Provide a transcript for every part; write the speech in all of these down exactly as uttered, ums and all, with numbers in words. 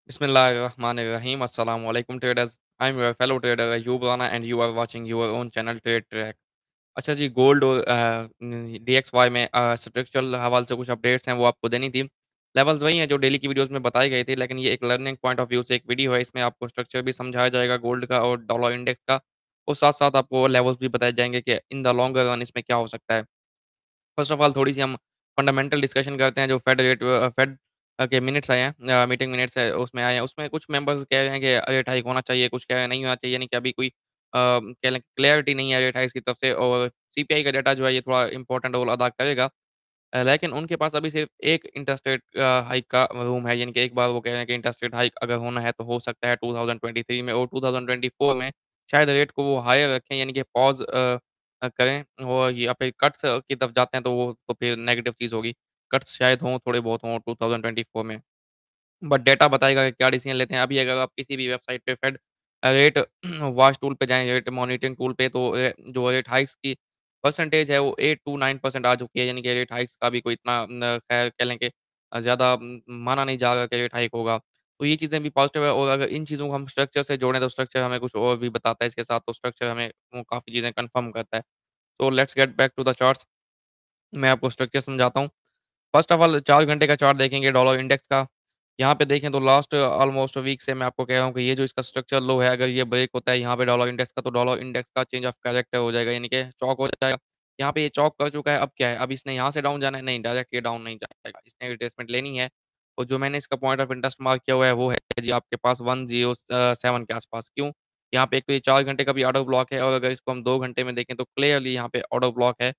Bismillahirrahmanirrahim. Assalamu alaikum traders. I'm your fellow trader Ayub Rana and you are watching your own channel Trade Track. अच्छा जी gold और अ, न DXY में अ, structural हवाले से कुछ updates हैं वो आपको देनी थी। लेवल्स वही हैं जो डेली की वीडियोज़ में बताए गए थे लेकिन ये एक लर्निंग पॉइंट ऑफ व्यू से एक वीडियो है। इसमें आपको स्ट्रक्चर भी समझाया जाएगा गोल्ड का और डॉलर इंडेक्स का और साथ-साथ आपको लेवल्स भी बताए जाएँगे कि इन द लॉन्गर रन इसमें क्या हो सकता है। फर्स्ट ऑफ ऑल थोड़ी-सी हम फंडामेंटल डिस्कशन करते हैं जो Fed rate uh, Fed uh, के मिनट्स आए हैं अ, मीटिंग मिनट्स है उसमें आए हैं। उसमें कुछ मेंबर्स कह रहे हैं कि रेट हाइक होना चाहिए, कुछ कह रहे हैं नहीं होना चाहिए, यानी कि अभी कोई अ, कह लें क्लैरिटी नहीं है रेट हाइक्स की तरफ से और सीपीआई का डाटा जो है ये थोड़ा इम्पोर्टेंट रोल अदा करेगा। अ, लेकिन उनके पास अभी सिर्फ एक इंटरेस्ट रेट अ, हाइक का रूम है, यानी कि एक बार वो कह रहे हैं कि इंटरेस्ट रेट हाइक अगर होना है तो हो सकता है ट्वेंटी ट्वेंटी थ्री में और ट्वेंटी ट्वेंटी फोर में शायद रेट को वो हायर रखें, यानी कि पॉज़ अ अ, करें और यहाँ पे कट्स की तरफ जाते हैं तो वो तो फिर नेगेटिव चीज़ होगी। कट्स शायद हों, थोड़े बहुत हों ट्वेंटी ट्वेंटी फोर में। बट डेटा बताएगा कि क्या डिसीजन लेते हैं। अभी अगर आप किसी भी वेबसाइट पे Fed uh, rate watch tool पे जाएँ, रेट मॉनिटरिंग टूल पे तो ए जो रेट हाइक्स की परसेंटेज है वो एट टू नाइन परसेंट आ चुकी है, यानी कि रेट हाइक्स का भी कोई इतना न ख़ैर कह लें कि अ, ज़्यादा उम, माना नहीं जा रहा कि रेट हाइक होगा। तो ये चीज़ें भी पॉज़िटिव है और अगर इन चीज़ों को हम स्ट्रक्चर से जोड़ें तो स्ट्रक्चर हमें कुछ और भी बताता है इसके साथ, तो स्ट्रक्चर हमें वो काफ़ी चीज़ें कन्फर्म करता है। तो let's get back to the charts. मैं आपको स्ट्रक्चर समझाता हूँ। फर्स्ट ऑफ ऑल चार घंटे का चार्ट देखेंगे डॉलर इंडेक्स का। यहाँ पे देखें तो लास्ट ऑलमोस्ट वीक से मैं आपको कह रहा हूँ कि ये जो इसका स्ट्रक्चर लो है, अगर ये ब्रेक होता है यहाँ पे डॉलर इंडेक्स का, तो डॉलर इंडेक्स का चेंज ऑफ कैरेक्टर हो जाएगा, यानी कि चौक हो जाएगा। यहाँ पे ये चौक कर चुका है, अब क्या है? अब इसने यहाँ से डाउन जाना है? नहीं, डायरेक्ट ये डाउन नहीं जाएगा। इसने रिट्रेसमेंट लेनी है और जो मैंने इसका पॉइंट ऑफ इंटरेस्ट मार्क किया हुआ है, वो है जी आपके पास वन ज़ीरो अ, सेवन के आस-पास। क्यों? यहाँ पे एक तो ये चार घंटे का भी ऑर्डर ब्लॉक है और अगर इसको हम दो घंटे में देखें तो क्लियरली यहाँ पे ऑर्डर ब्लॉक है।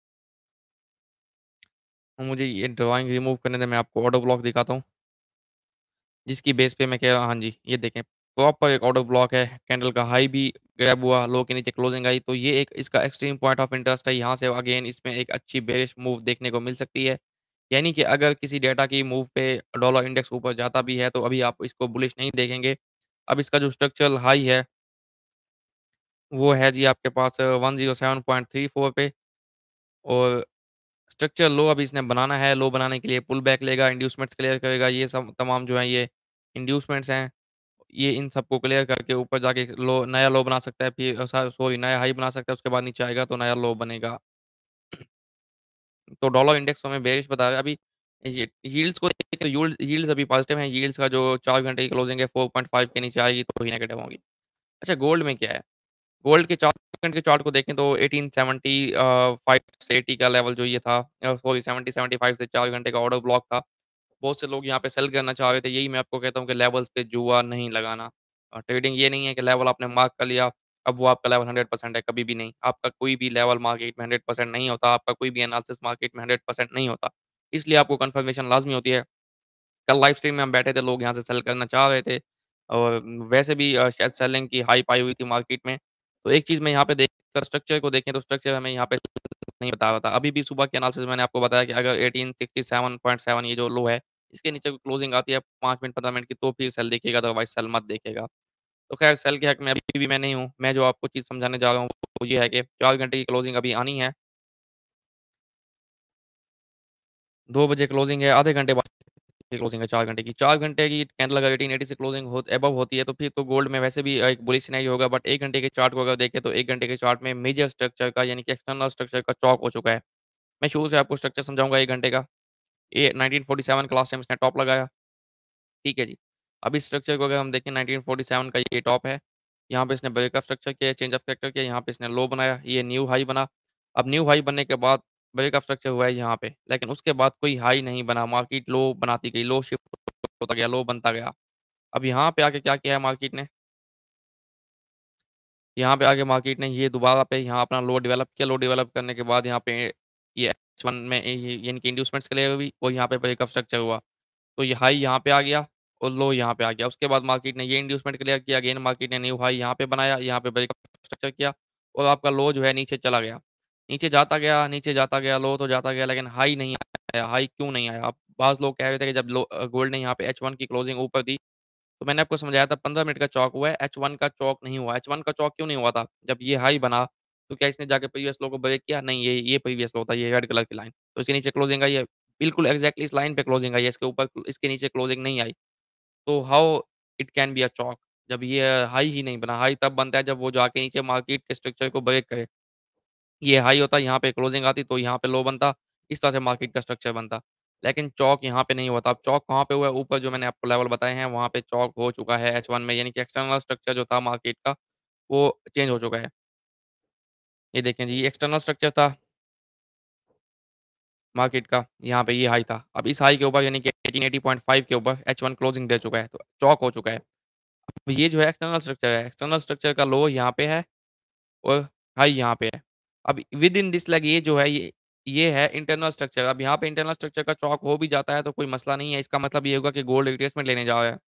मुझे ये ड्राइंग रिमूव करने दें, मैं आपको ऑर्डर ब्लॉक दिखाता हूँ। जिसकी बेस पे मैं कह रहा हाँ जी, ये देखें प्रॉपर एक ऑर्डर ब्लॉक है, कैंडल का हाई भी ग्रैब हुआ, लो के नीचे क्लोजिंग आई, तो ये एक इसका एक्सट्रीम पॉइंट ऑफ इंटरेस्ट है। यहाँ से अगेन इसमें एक अच्छी बेयरिश मूव देखने को मिल सकती है। यानी कि अगर किसी डेटा की मूव पे डॉलर इंडेक्स ऊपर जाता भी है, तो अभी आप इसको बुलिश नहीं देखेंगे। अब इसका जो स्ट्रक्चरल हाई है, वो है जी आपके पास one zero seven point three four पे और स्ट्रक्चर लो अभी इसने बनाना है, लो बनाने के लिए पुल बैक लेगा, इंड्यूसमेंट्स क्लियर करेगा, ये सब तमाम जो हैं ये इंड्यूसमेंट्स हैं। ये इन सबको क्लियर करके ऊपर जाके लो नया लो बना सकता है, फिर अ, स सॉरी नया हाई बना सकता है, उसके बाद नीचे आएगा तो नया लो बनेगा। तो डॉलर इंडेक्स हमें बेयरिश बता रहा है अभी। ये यील्ड्स को देखें तो यील्ड यील्ड्स अभी पॉजिटिव हैं, यील्ड्स का जो चार घंटे की क्लोजिंग है फोर पॉइंट फाइव के नीचे आएगी तो ही नेगेटिव होगी। अच्छा गोल्ड में क्या है? गोल्ड के चार घंटे के चार्ट को देखें तो एटीन सेवेंटी अ, फाइव से एटी का लेवल जो ये था uh, sorry seventy seventy five से चार घंटे का ऑर्डर ब्लॉक था। बहुत से लोग यहाँ पे सेल करना चाह रहे थे, यही मैं आपको कहता हूँ कि लेवल्स पे जुआ नहीं लगाना। अ, ट्रेडिंग ये नहीं है कि लेवल आपने मार्क कर लिया, अब वो आपका लेवल हंड्रेड परसेंट है, कभी भी नहीं। आपका कोई भी लेवल मार्केट में हंड्रेड परसेंट नहीं होता, आपका कोई भी एनालिसिस मार्केट में हंड्रेड परसेंट नहीं होता। इसलिए आपको कन्फर्मेशन लाज़मी होती है। कल लाइव स्ट्रीम में हम बैठे थे, लोग यहाँ से सेल करना चाह रहे थे और वैसे भी अ, शायद सेलिंग की हाइप आई हुई थी मार्केट में। तो एक चीज़ मैं यहाँ पे देखकर स्ट्रक्चर को देखें तो स्ट्रक्चर हमें यहाँ पे नहीं बता रहा था। अभी भी सुबह के एनालिसिस में मैंने आपको बताया कि अगर eighteen sixty seven point seven ये जो लो है, इसके नीचे कोई क्लोजिंग आती है पाँच मिनट पंद्रह मिनट की तो फिर सेल देखिएगा, अदरवाइज़ सेल मत देखिएगा। तो ख़ैर सेल के हक में अभी भी मैं नहीं हूँ। मैं जो आपको चीज़ समझाने जा रहा हूँ वो ये है कि चार घंटे की क्लोजिंग अभी आनी है, दो बजे क्लोजिंग है, आधे घंटे बाद की क्लोजिंग है चार घंटे की। चार घंटे की कैंडल अगर एटीन एटी से क्लोजिंग हो अबव होती है तो फिर तो गोल्ड में वैसे भी एक बुलिश सिनेरियो होगा, बट एक घंटे के चार्ट को अगर देखें तो एक घंटे के चार्ट में मेजर स्ट्रक्चर का यानी कि एक्सटर्नल स्ट्रक्चर का चॉक हो चुका है। मैं शुरू से आपको स्ट्रक्चर समझाऊँगा एक घंटे का। ये नाइनटीन फोर्टी सेवन का लास्ट टाइम इसने टॉप लगाया, ठीक है जी। अब इस स्ट्रक्चर को अगर हम देखें नाइनटीन फोर्टी सेवन का ये टॉप है। यहाँ पे इसने ब्रेकअप स्ट्रक्चर किया, चेंज ऑफ कैरेक्टर किया, यहाँ पे इसने लो बनाया, ये न्यू हाई बना। अब न्यू हाई बनने के बाद ब्रेकअप स्ट्रक्चर हुआ है यहाँ पे, लेकिन उसके बाद कोई हाई नहीं बना, मार्केट लो बनाती गई, लो शिफ्ट होता गया, लो बनता गया। अब यहाँ पे आके क्या किया है मार्केट ने, यहाँ पे आके मार्केट ने ये दोबारा पे यहाँ अपना लो डेवलप किया, लो डेवलप करने के बाद यहाँ पे ये एच वन में ये यानी कि इंड्यूसमेंट्स क्लियर हुई और यहाँ पे ब्रेकअप स्ट्रक्चर हुआ। तो ये हाई यहाँ पे आ गया और लो यहाँ पे आ गया। उसके बाद मार्केट ने ये इंड्यूसमेंट क्लियर किया, अगेन मार्केट ने न्यू हाई यहाँ पे बनाया, यहाँ पे ब्रेकअप स्ट्रक्चर किया और आपका लो जो है नीचे चला गया। नीचे जाता गया, नीचे जाता गया, लो तो जाता गया लेकिन हाई नहीं आया। हाई क्यों नहीं आया? अब बाज़ लोग कह रहे थे कि जब लो अ, गोल्ड ने यहाँ पे एच वन की क्लोजिंग ऊपर दी, तो मैंने आपको समझाया था पंद्रह मिनट का चॉक हुआ है, एच वन का चॉक नहीं हुआ। एच वन का चॉक क्यों नहीं हुआ था? जब ये हाई बना, तो क्या इसने जाके प्रीवियस लो को ब्रेक किया? नहीं, ये ये प्रीवियस लो था, ये रेड कलर की लाइन। तो इसके नीचे क्लोजिंग आई है, बिल्कुल एक्ज़ैक्टली इस लाइन पे क्लोजिंग आई है, इसके ऊपर इसके नीचे क्लोजिंग नहीं आई। तो how it can be a CHoCH जब ये हाई ही नहीं बना, हाई तब बनता है जब वो जाके नीचे मार्केट के स्ट्रक्चर को ब्रेक करे। ये हाई होता, यहाँ पे क्लोजिंग आती तो यहाँ पे लो बनता, इस तरह से मार्केट का स्ट्रक्चर बनता। लेकिन चॉक यहाँ पे नहीं होता, अब चॉक कहाँ पे हुआ है? ऊपर जो मैंने आपको लेवल बताए हैं, वहाँ पे चॉक हो चुका है एच वन में, यानी कि एक्सटर्नल स्ट्रक्चर जो था मार्केट का, वो चेंज हो चुका है। ये देखें जी, ये एक्सटर्नल स्ट्रक्चर था मार्केट का, यहाँ पे ये हाई था। अब इस हाई के ऊपर यानी कि एटीन एटी पॉइंट फाइव के ऊपर एच वन क्लोजिंग दे चुका है, तो चॉक हो चुका है। अब ये जो है एक्सटर्नल स्ट्रक्चर है, एक्सटर्नल स्ट्रक्चर का लो यहाँ पे है और हाई यहाँ पे है। अब विदिन दिस लेग ये जो है ये ये है इंटरनल स्ट्रक्चर। अब यहाँ पे इंटरनल स्ट्रक्चर का चॉक हो भी जाता है तो कोई मसला नहीं है। इसका मतलब ये होगा कि गोल्ड रिट्रेसमेंट लेने जा रहा है।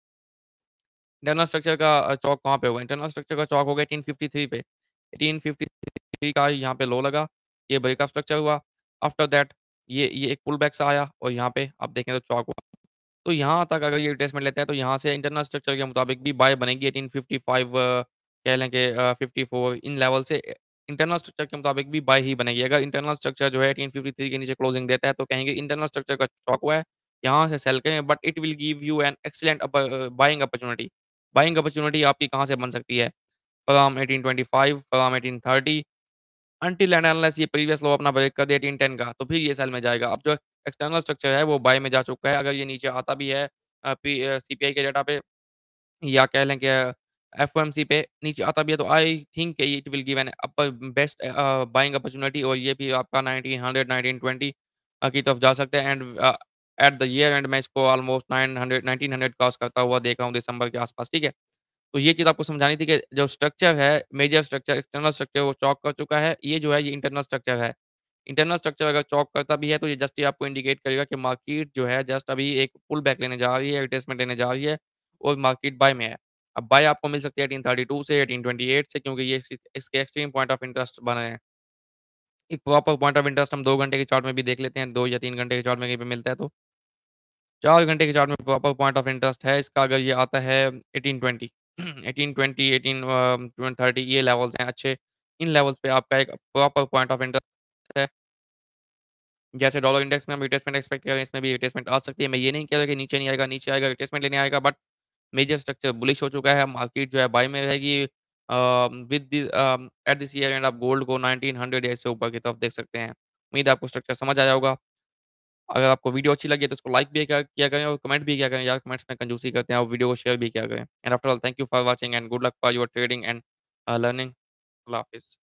इंटरनल स्ट्रक्चर का अ, चौक कहाँ पे होगा? इंटरनल स्ट्रक्चर का चौक होगा एटीन फिफ्टी थ्री पे। एटीन फिफ्टी थ्री का यहाँ पे लो लगा, ये ब्रेकअप स्ट्रक्चर हुआ। आफ्टर दैट ये ये एक पुल बैक सा आया और यहाँ पे आप देखें तो चौक हुआ। तो यहाँ तक अगर ये रिट्रेसमेंट लेता है तो यहाँ से इंटरनल स्ट्रक्चर के मुताबिक भी बाय बनेगी एटीन फिफ्टी फाइव कह लें कि अ, फिफ्टी फोर इन लेवल से अ, इंटरनल स्ट्रक्चर के मुताबिक भी बाय ही बनेगी। अगर इंटरनल स्ट्रक्चर जो है एटीन फिफ्टी थ्री के नीचे क्लोजिंग देता है तो कहेंगे इंटरनल स्ट्रक्चर का चौक हुआ है, यहाँ से सेल करें but it will give you an excellent up uh, buying opportunity. Buying opportunity आपकी कहाँ से बन सकती है? From eighteen twenty five, from eighteen thirty until and unless ये प्रीवियस लो अपना ब्रेक कर दे एटीन टेन का, तो फिर ये सेल में जाएगा। अब जो एक्सटर्नल स्ट्रक्चर है वो बाय में जा चुका है। अगर ये नीचे आता भी है अ, P a, C P I के डेटा पे या कह लें कि एफ ओ एम सी पे नीचे आता भी है तो I think it will give an upper best uh, buying opportunity और ये भी आपका nineteen hundred nineteen twenty uh, की तरफ जा सकते हैं and uh, at the year end मैं इसको almost nine hundred nineteen hundred cross करता हुआ देख रहा हूँ दिसंबर के आस-पास, ठीक है? तो ये चीज़ आपको समझानी थी कि जो स्ट्रक्चर है, मेजर स्ट्रक्चर, एक्सटर्नल स्ट्रक्चर वो चॉक कर चुका है। ये जो है ये इंटरनल स्ट्रक्चर है। इंटरनल स्ट्रक्चर अगर चॉक करता भी है तो ये जस्ट ये आपको इंडिकेट करेगा कि मार्केट जो है जस्ट अभी एक पुल बैक लेने जा रही है, रिट्रेसमेंट लेने जा रही है और मार्केट बाय में है। अब बाय आपको मिल सकती है एटीन थर्टी टू से, एटीन ट्वेंटी एट से क्योंकि ये इस इसके एक्सट्रीम पॉइंट ऑफ इंटरेस्ट बने हैं। एक प्रॉपर पॉइंट ऑफ इंटरेस्ट हम दो घंटे के चार्ट में भी देख लेते हैं, दो या तीन घंटे के चार्ट में कहीं पे मिलता है तो। चार घंटे के चार्ट में प्रॉपर पॉइंट ऑफ इंटरेस्ट है इसका अगर ये आता है eighteen twenty eighteen twenty eighteen uh, thirty ये लेवल्स हैं अच्छे। इन लेवल्स पे आपका एक प्रॉपर पॉइंट ऑफ इंटरेस्ट है। जैसे डॉलर इंडेक्स में हम रिट्रेसमेंट एक्सपेक्ट कर रहे हैं, इसमें भी रिट्रेसमेंट आ सकती है। मैं ये नहीं कह रहा कि नीचे नहीं आएगा, नीचे आएगा, रिट्रेसमेंट लेने आएगा बट मेजर स्ट्रक्चर बुलिश हो चुका है। मार्केट जो है बाय में रहेगी uh, with the uh, at this year end आप गोल्ड को नाइनटीन हंड्रेड या इससे ऊपर की तरफ देख सकते हैं। उम्मीद है आपको स्ट्रक्चर समझ आया होगा। अगर आपको वीडियो अच्छी लगी है तो इसको लाइक भी किया किया करें और कमेंट भी किया करें यार कमेंट्स में कंजूसी करते हैं और वीडियो को शेयर भी किया करें। And after all thank you for watching and good luck for your trading and uh, learning. अल्लाह हाफ़िज़।